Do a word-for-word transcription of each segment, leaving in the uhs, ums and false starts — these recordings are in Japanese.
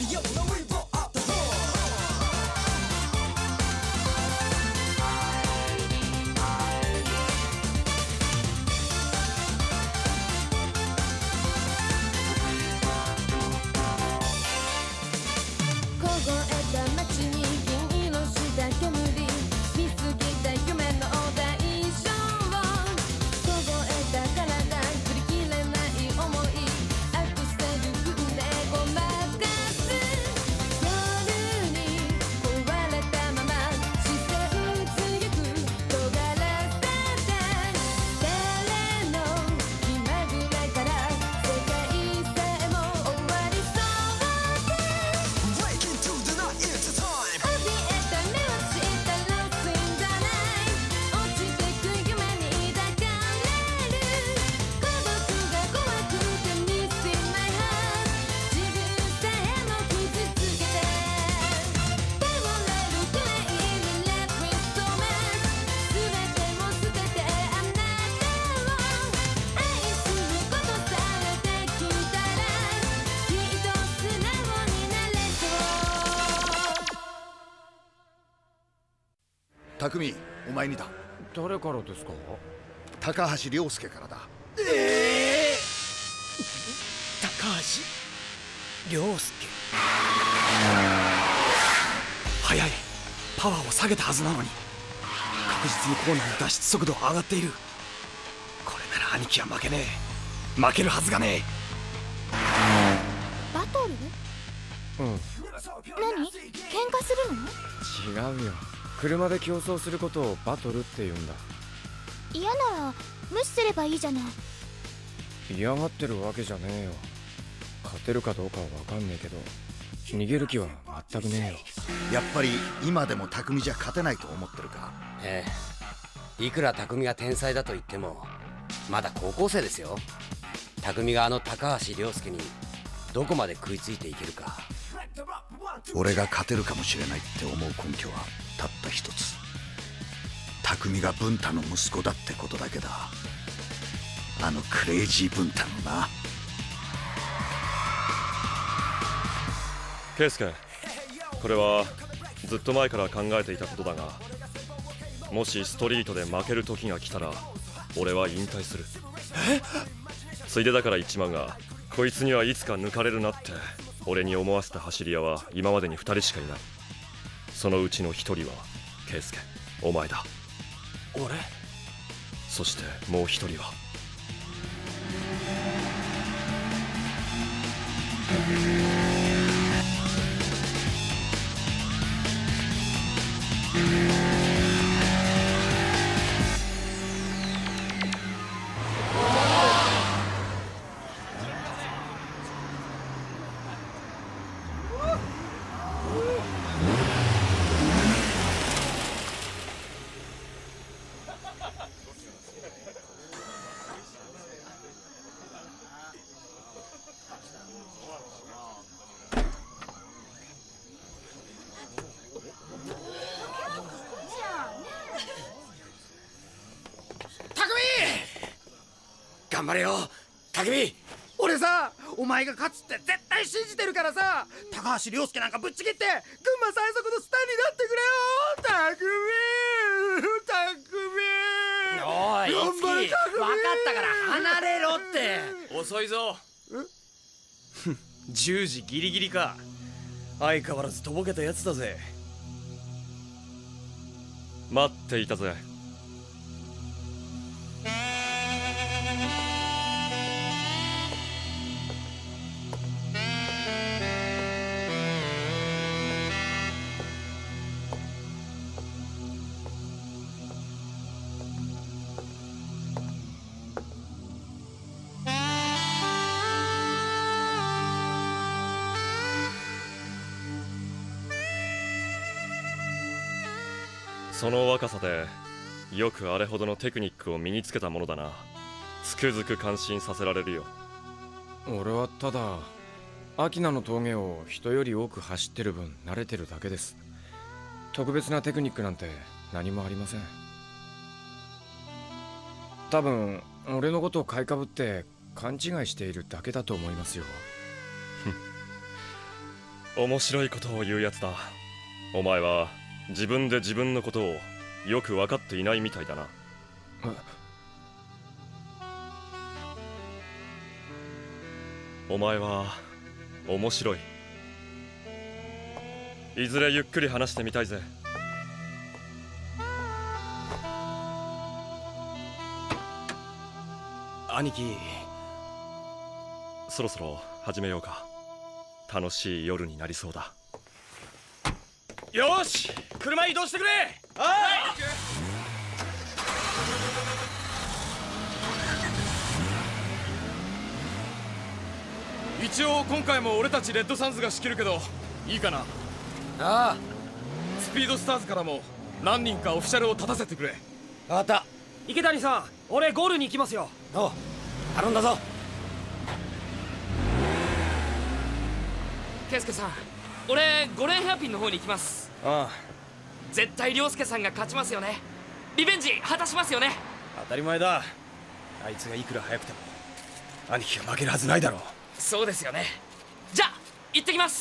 匠、お前にだ。 誰からですか？ 高橋涼介からだ。 ええー、高橋涼介。速い。パワーを下げたはずなのに確実にコーナーの脱出速度は上がっている。これなら兄貴は負けねえ。負けるはずがねえ。 バトル？ うん。 何？喧嘩するの？ 違うよ。車で競争することをバトルって言うんだ。 嫌なら無視すればいいじゃない。 嫌がってるわけじゃねえよ。勝てるかどうかは分かんねえけど逃げる気は全くねえよ。 やっぱり今でも匠じゃ勝てないと思ってるか？ ええ、いくら匠が天才だと言ってもまだ高校生ですよ。匠があの高橋涼介にどこまで食いついていけるか。 俺が勝てるかもしれないって思う根拠はたった一つ。匠が文太の息子だってことだけだ。あのクレイジー文太のな。 圭介、これはずっと前から考えていたことだが、もしストリートで負ける時が来たら俺は引退する。 え？ ついでだから言っちまうが、こいつにはいつか抜かれるなって俺に思わせた走り屋は今までにふたりしかいない。そのうちのひとりは圭介、お前だ。 俺？ そしてもうひとりは頑張れよ、匠。俺さ、お前が勝つって絶対信じてるからさ、高橋涼介なんかぶっちぎって群馬最速のスターになってくれよ。匠、匠。おい、 いつき、分かったから離れろって。 遅いぞ。じゅうじギリギリか。相変わらずとぼけたやつだぜ。 待っていたぜ。その若さでよくあれほどのテクニックを身につけたものだな。つくづく感心させられるよ。 俺はただアキナの峠を人より多く走ってる分慣れてるだけです。特別なテクニックなんて何もありません。多分俺のことを買いかぶって勘違いしているだけだと思いますよ。 面白いことを言うやつだ。お前は自分で自分のことをよく分かっていないみたいだな。お前は面白い。いずれゆっくり話してみたいぜ。 兄貴、 そろそろ始めようか。楽しい夜になりそうだ。 よーし、車移動してくれ。はい。一応今回も俺たちレッドサンズが仕切るけどいいかな。 ああ、 スピードスターズからも何人かオフィシャルを立たせてくれ。 分かった。 池谷さん、俺ゴールに行きますよ。 おう、頼んだぞ。 圭介さん、俺ゴレンヘアピンの方に行きます。 ああ、 絶対涼介さんが勝ちますよね。リベンジ果たしますよね。 当たり前だ。あいつがいくら速くても兄貴が負けるはずないだろう。 そうですよね。じゃあ行ってきます。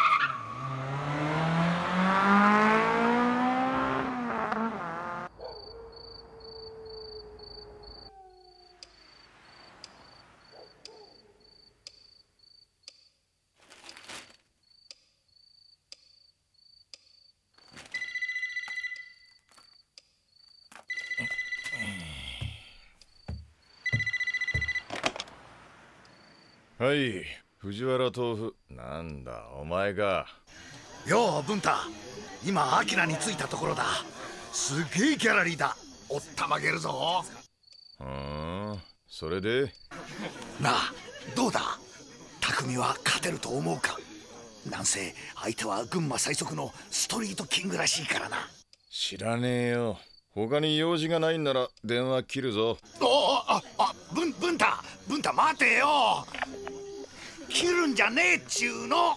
はい、藤原豆腐。なんだお前か。 よう文太、今アキラに着いたところだ。すげえギャラリーだ。おったまげるぞ。 ふーん、それでなあ、どうだ、匠は勝てると思うか。なんせ相手は群馬最速のストリートキングらしいからな。 知らねえよ。他に用事がないんなら電話切るぞ。 おお、ああ、文文太文太待てよ。切るんじゃねえっちゅうの。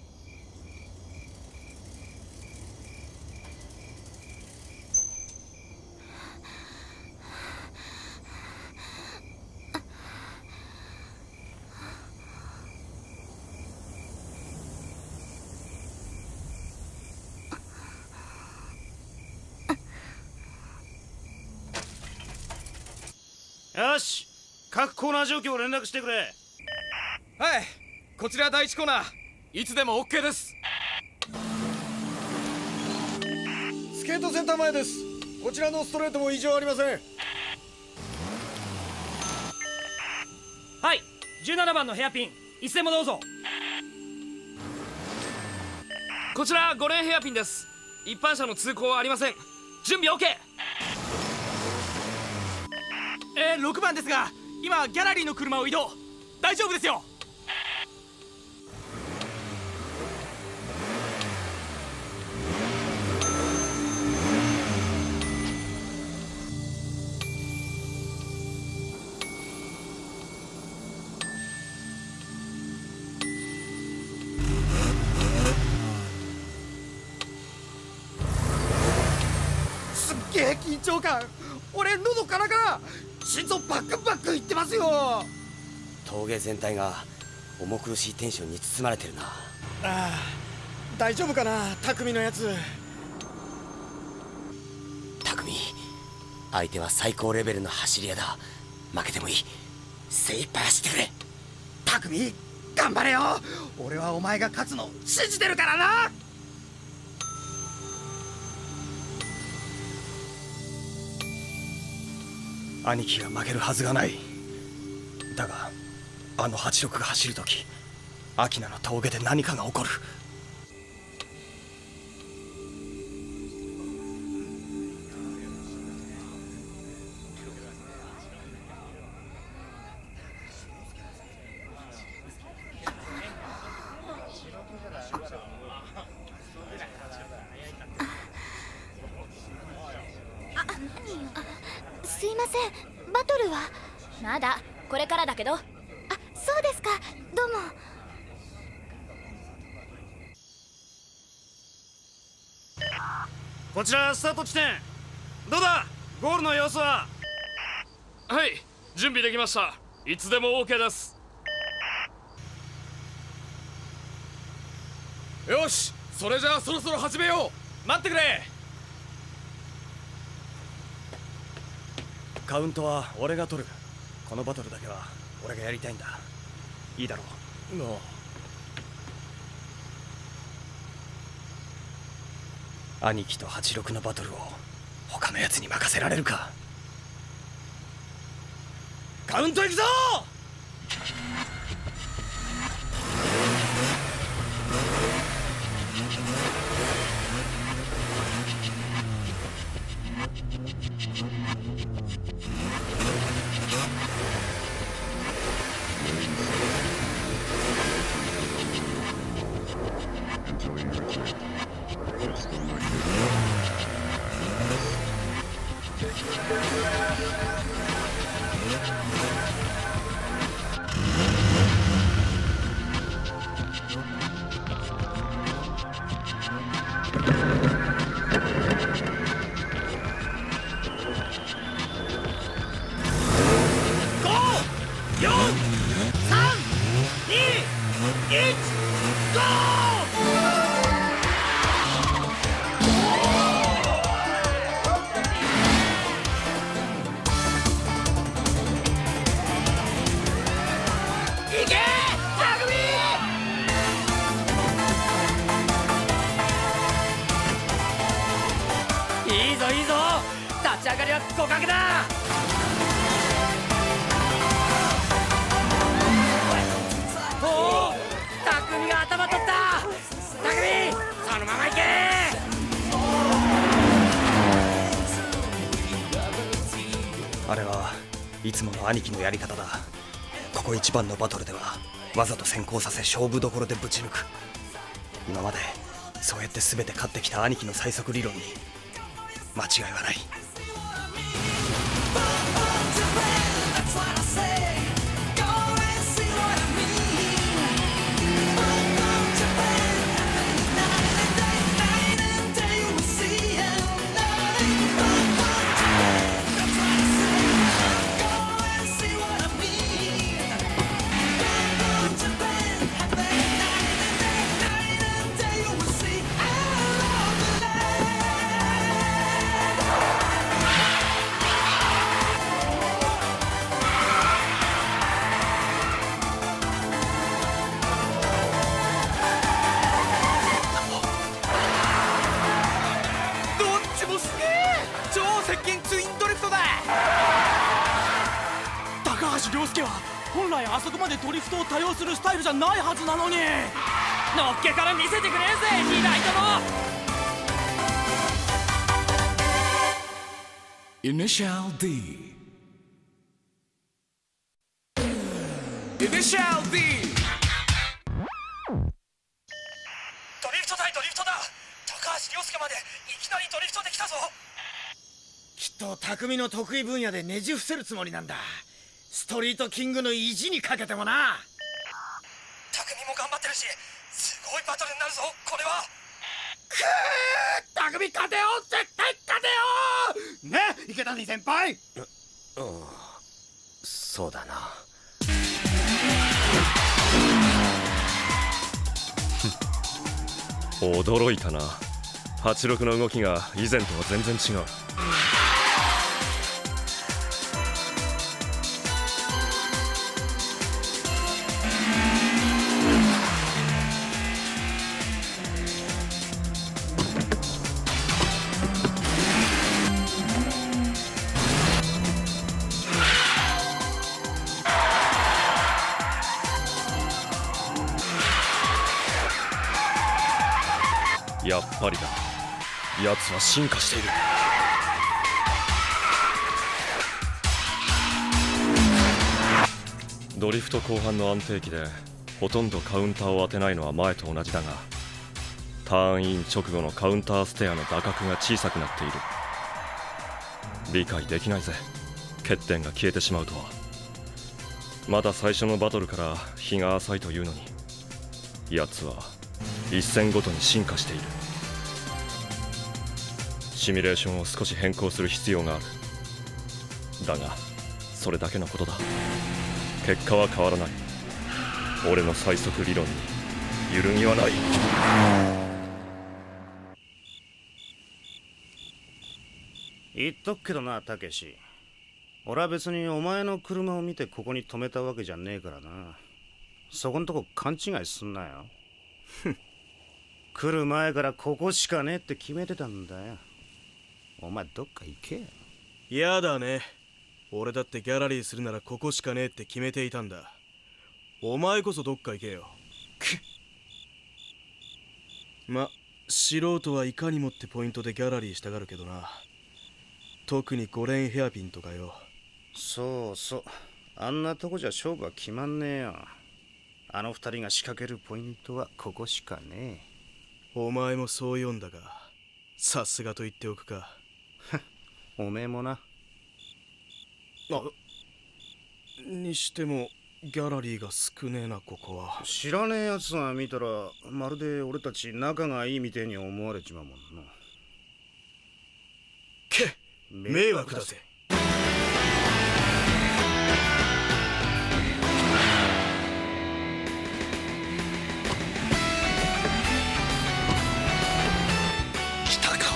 よし、各コーナー状況を連絡してくれ。はい、こちら第一コーナー、いつでも オーケー です。スケートセンター前です。こちらのストレートも異常ありません。 はい、じゅうななばんのヘアピン、いつでもどうぞ。こちらゴレンヘアピンです。一般車の通行はありません。準備 オーケー。 えー、ろくばんですが、今ギャラリーの車を移動。大丈夫ですよ。 すっげえ緊張感。俺喉カラカラ、心臓バックバックいってますよ。 峠全体が重苦しいテンションに包まれてるな。 ああ、大丈夫かな、匠のやつ。 匠、相手は最高レベルの走り屋だ。負けてもいい。精一杯走ってくれ。 匠、頑張れよ。俺はお前が勝つの信じてるからな。 兄貴が負けるはずがない。だがあのはちろくが走るとき、アキナの峠で何かが起こる。 すいません、バトルはまだこれからだけど。あ、そうですか、どうも。 こちらスタート地点、どうだゴールの様子は。 はい、準備できました。いつでも オーケー です。 よし、それじゃあそろそろ始めよう。待ってくれ。 カウントは俺が取る。このバトルだけは俺がやりたいんだ。いいだろう。 なあ、 兄貴とはちろくのバトルを他のやつに任せられるか。カウントいくぞ。 いいぞいいぞ、立ち上がりは互角だ。おお、匠が頭取った。匠、そのまま行け。 あれはいつもの兄貴のやり方だ。ここ一番のバトルではわざと先行させ勝負どころでぶち抜く。今までそうやって全て勝ってきた兄貴の最速理論に間違いはない。 涼介は本来あそこまでドリフトを多用するスタイルじゃないはずなのに。のっけから見せてくれんぜ、にだいとも。イニシャル D イニシャル D。 ドリフト対ドリフトだ。高橋涼介までいきなりドリフトできたぞ。 きっと匠の得意分野でねじ伏せるつもりなんだ。ストリートキングの意地にかけてもな。 匠も頑張ってるし、すごいバトルになるぞこれは。 くー、匠勝てよ、絶対勝てよね、池谷先輩。 う、うん、そうだな。 驚いたな。はちろくの動きが以前とは全然違う。やっぱりだ、奴は進化している。ドリフト後半の安定期でほとんどカウンターを当てないのは前と同じだが、ターンイン直後のカウンターステアの打角が小さくなっている。理解できないぜ、欠点が消えてしまうとは。まだ最初のバトルから日が浅いというのに、奴は一戦ごとに進化している。シミュレーションを少し変更する必要がある。だがそれだけのことだ。結果は変わらない。俺の最速理論に揺るぎはない。 言っとくけどな、たけし。俺は別にお前の車を見てここに止めたわけじゃねえからな。そこんとこ勘違いすんなよ。来る前からここしかねえって決めてたんだよ。お前どっか行けよ。 やだね。俺だってギャラリーするならここしかねえって決めていたんだ。お前こそどっか行けよ。ま、素人はいかにもってポイントでギャラリーしたがるけどな。特にゴレンヘアピンとかよ。 そうそう、あんなとこじゃ勝負は決まんねえよ。あの二人が仕掛けるポイントはここしかねえ。 お前もそう読んだが、さすがと言っておくか。 おめえもな。 あ、にしてもギャラリーが少ねえな、ここは。 知らねえやつが見たらまるで俺たち仲がいいみてえに思われちまうもんな。 け迷惑だぜ。 来たか。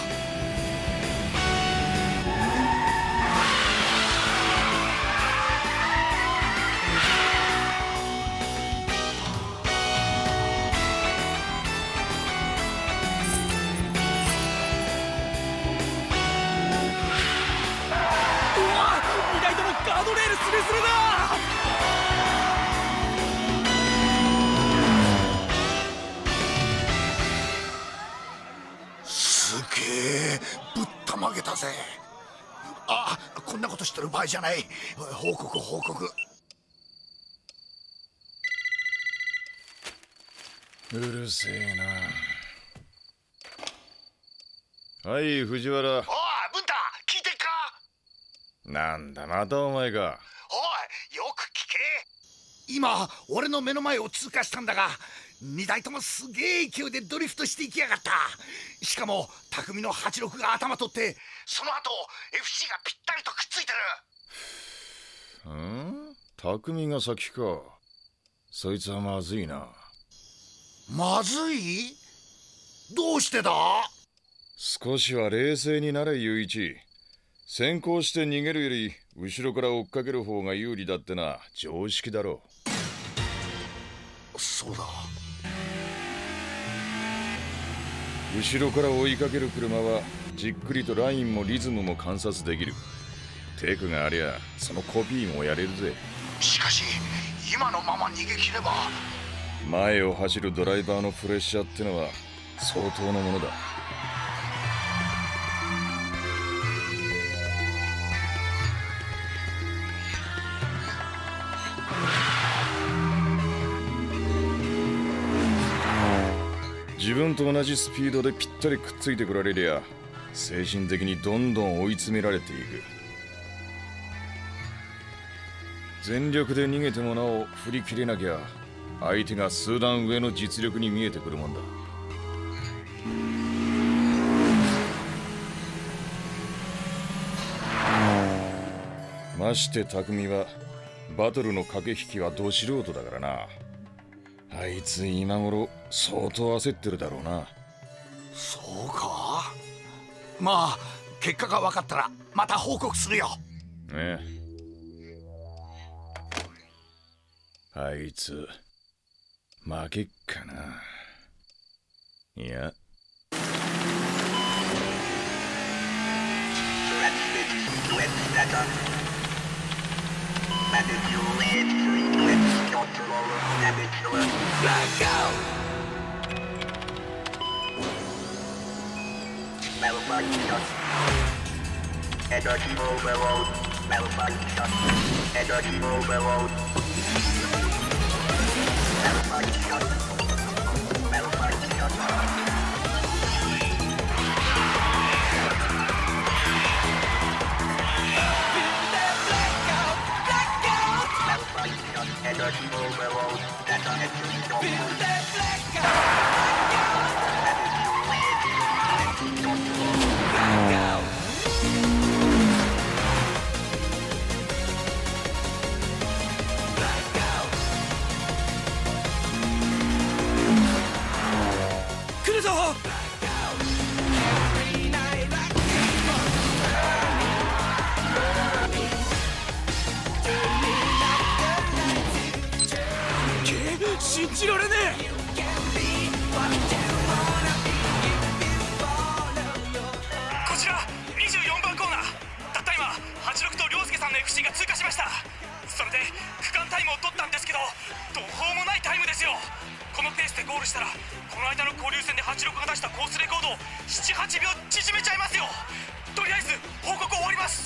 ガードレールスレスレだ。 すげえ、ぶったまげたぜ。あ、こんなことしてる場合じゃない。報告報告。 うるせえな。はい、藤原。 おい、文太、聞いてっか。 なんだ、またお前か。 おい、よく聞け。今俺の目の前を通過したんだが、にだいともすげえ勢いでドリフトしていきやがった。しかも匠のはちじゅうろくが頭取って、その後 エフシー がぴったりとくっついてる。 ん？匠が先か。そいつはまずいな。 まずい？どうしてだ？ 少しは冷静になれ、雄一。先行して逃げるより後ろから追っかける方が有利だってな、常識だろう。そうだ。 後ろから追いかける車はじっくりとラインもリズムも観察できる。テクがありゃそのコピーもやれるぜ。 しかし今のまま逃げ切れば、 前を走るドライバーのプレッシャーってのは相当なものだ。自分と同じスピードでぴったりくっついてこられりゃ、精神的にどんどん追い詰められていく。全力で逃げてもなお振り切れなきゃ、相手が数段上の実力に見えてくるもんだ。まして匠はバトルの駆け引きはど素人だからな。あいつ今頃相当焦ってるだろうな。 そうか。まあ結果が分かったらまた報告するよ。 ねえ、あいつ負けっかな。いや Energy overload, malfunction. Energy overload. Malfunction. Malfunction. Blackout! Blackout! Malfunction. Energy overload. Data entry complete. Blackout! Blackout! Blackout! るぞ。信じられねえ。 こちらにじゅうよんばんコーナー、たった今はちじゅうろくと涼介さんの エフシー が通過しました。それで区間タイムを取ったんですけど、途方もないタイムですよ。このペースでゴールしたら、この間の交流戦ではちじゅうろくが出したコースレコードをななはちびょう縮めちゃいますよ。とりあえず報告終わります。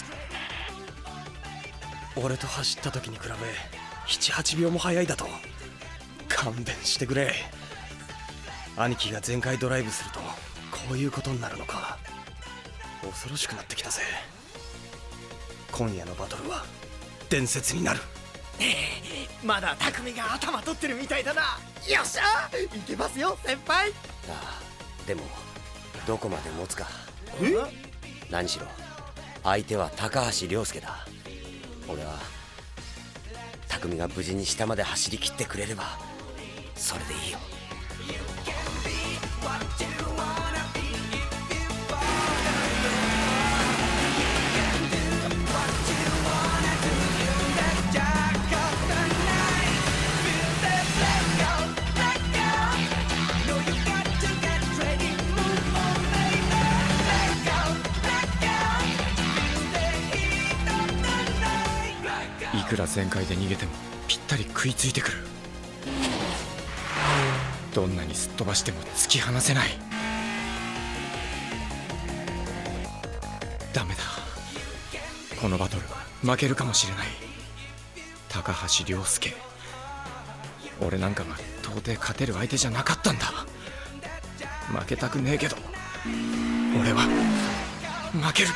俺と走った時に比べななはちびょうも速いだと。勘弁してくれ。兄貴が全開ドライブするとこういうことになるのか。恐ろしくなってきたぜ。今夜のバトルは伝説になる。 まだ匠が頭取ってるみたいだな。 よっしゃいけますよ先輩。 ああ、でもどこまで持つか。 え？ 何しろ相手は高橋涼介だ。俺は匠が無事に下まで走り切ってくれればそれでいいよ。 いくら全開で逃げてもぴったり食いついてくる。どんなにすっ飛ばしても突き放せない。ダメだ、このバトル負けるかもしれない。高橋涼介、俺なんかが到底勝てる相手じゃなかったんだ。負けたくねえけど俺は負ける。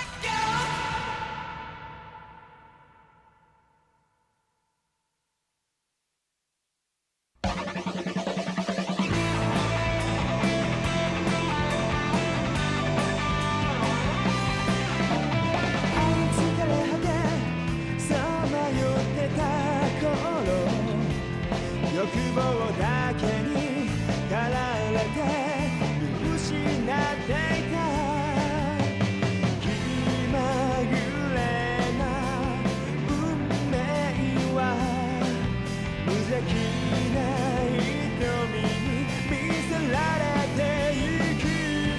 欲望だけに駆られて見失っていた気まぐれな運命は無邪気な瞳に見せられてゆく。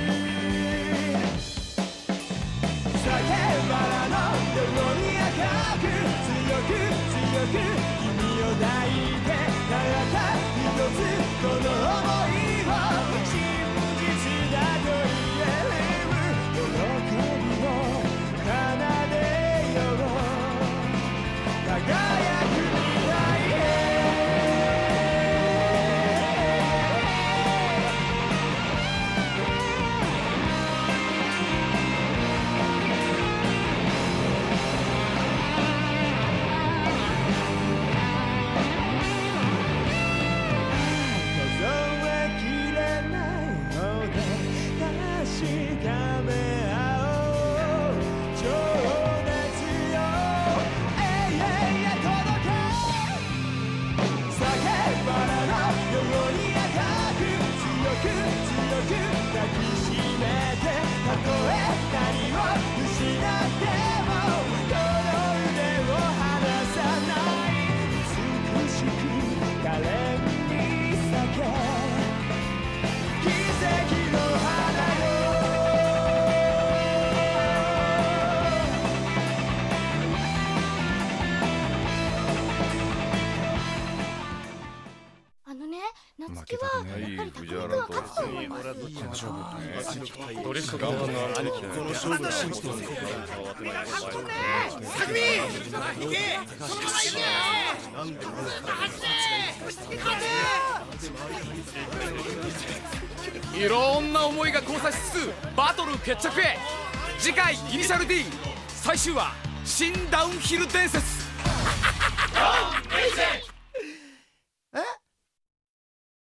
叫ばらのように赤く強く強く君を抱いてたった一つこの想いを真実だと言える喜びを奏でよう輝く未来へ。 いろんな思いが交差しつつバトル決着へ。次回イニシャル D 最終話新ダウンヒル伝説。